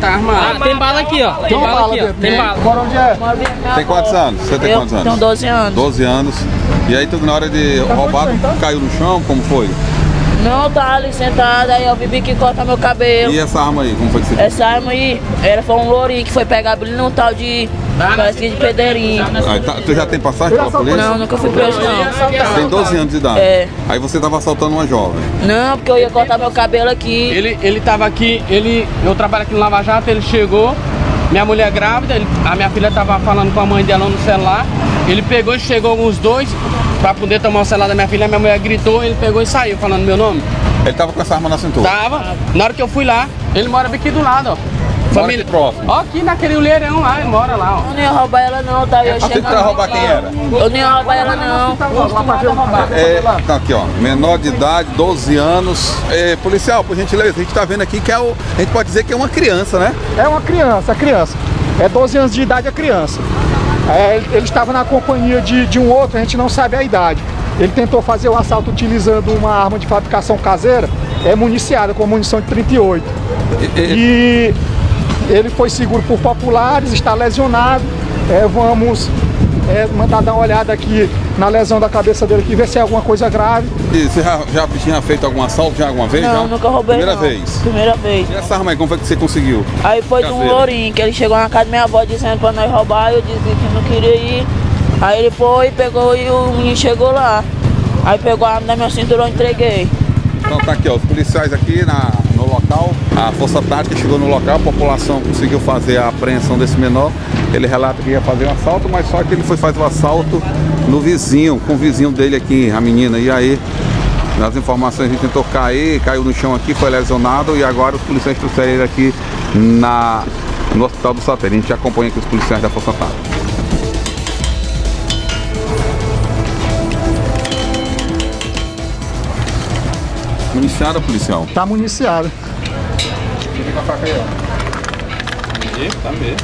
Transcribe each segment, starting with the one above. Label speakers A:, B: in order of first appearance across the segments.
A: tá armado.
B: Tem bala aqui, ó. Tem bala aqui, ó. Tem bala.
C: Agora onde é?
D: Tem quantos anos? Você tem quantos anos?
E: Tenho 12 anos.
D: 12 anos. E aí tu na hora de roubar, tu caiu no chão, como foi?
E: Não, tá ali sentada, aí eu vi que corta meu cabelo.
D: E essa arma aí, como foi que você...
E: Essa arma aí, foi um lourinho que foi pegar brilho num tal de... parece que de pedreirinho.
D: Aí, tá, tu já tem passagem pela polícia?
E: Não, nunca fui preso não.
D: Tem 12 anos de idade.
E: É.
D: Aí você tava assaltando uma jovem.
E: Não, porque eu ia cortar meu cabelo aqui.
A: Ele tava aqui, eu trabalho aqui no Lava Jato, ele chegou, minha mulher grávida, a minha filha tava falando com a mãe dela no celular, ele pegou e chegou os dois pra poder tomar o celular da minha filha, minha mulher gritou, ele pegou e saiu falando meu nome.
D: Ele tava com essa arma na cintura?
A: Tava. Na hora que eu fui lá, ele mora aqui do lado, ó.
D: Família próxima.
A: Ó, aqui naquele olheirão lá, ele mora lá, ó.
E: Eu não ia roubar ela não, tá? Eu
D: Você vai roubar quem era?
E: Eu não ia roubar ela não.
D: Tá aqui, ó, menor de idade, 12 anos. Policial, por gentileza, a gente tá vendo aqui que a gente pode dizer que é uma criança, né?
C: É uma criança, a criança. É 12 anos de idade a criança. Ele estava na companhia de um outro, a gente não sabe a idade. Ele tentou fazer o assalto utilizando uma arma de fabricação caseira, municiada com munição de 38. E ele foi seguro por populares, está lesionado. Vamos mandar dar uma olhada aqui na lesão da cabeça dele aqui, ver se é alguma coisa grave.
D: E você já tinha feito algum assalto já alguma vez?
E: Não,
D: já?
E: nunca roubei.
D: Primeira
E: não.
D: vez?
E: Primeira vez.
D: E essa arma aí, como foi que você conseguiu?
E: Aí foi de um lourinho, que ele chegou na casa da minha avó dizendo pra nós roubar, eu disse que não queria ir. Aí ele foi, pegou e o menino chegou lá. Aí pegou a arma da minha cintura e eu entreguei.
D: Então tá aqui, ó, os policiais aqui no local, a Força Tática chegou no local, a população conseguiu fazer a apreensão desse menor. Ele relata que ia fazer um assalto, mas só que ele foi fazer o assalto no vizinho, com o vizinho dele aqui, a menina. E aí, nas informações, ele tentou cair, caiu no chão aqui, foi lesionado e agora os policiais trouxeram ele aqui no Hospital do Satélite. A gente acompanha aqui os policiais da Força Tática. Municiada, policial?
C: Tá municiada.
D: Fica com a faca aí, ó. Tá mesmo.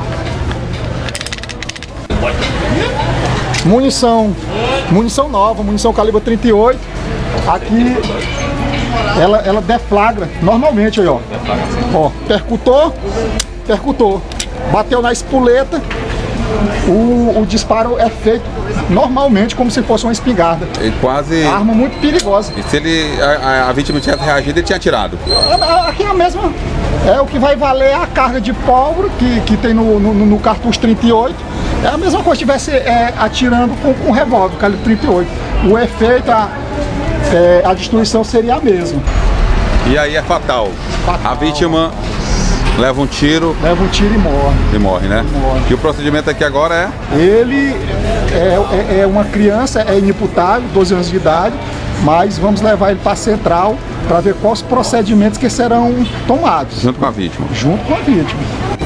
C: Munição nova, munição calibre 38. Aqui ela deflagra normalmente aí, ó. Ó, percutou. Bateu na espoleta. O disparo é feito normalmente como se fosse uma espingarda.
D: Ele quase...
C: Arma muito perigosa.
D: E se a vítima tivesse reagido, ele tinha atirado?
C: Aqui é a mesma. É o que vai valer a carga de pólvora que tem no cartucho 38. É a mesma coisa se estivesse atirando com revólver, calibre 38. O efeito, a destruição seria a mesma.
D: E aí é fatal. A vítima leva um tiro
C: e morre.
D: E morre, né? E o procedimento aqui agora é?
C: Ele é uma criança, é inimputável, 12 anos de idade, mas vamos levar ele para a central para ver quais procedimentos que serão tomados.
D: Junto com a vítima.
C: Junto com a vítima.